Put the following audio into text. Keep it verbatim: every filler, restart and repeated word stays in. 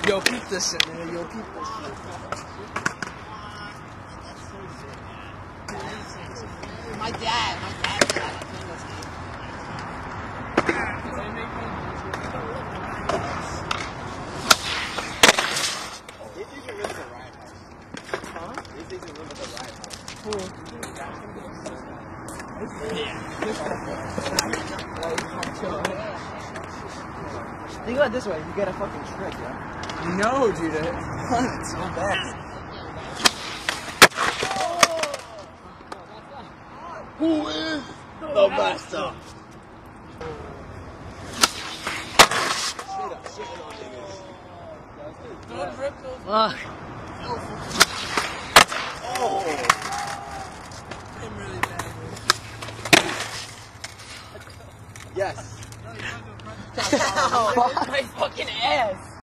Yo, peep this shit, man. Yo, peep this shit. My dad, my dad. These things are really the riot house. Huh? These things are really the riot house. Cool. Think about it this way, you get a fucking trick, yeah? No, dude. It's so bad. Who is the master? Straight up shitting on niggas. Don't rip those. Fuck. Oh! I'm really bad. Yes. Ow! My fucking ass!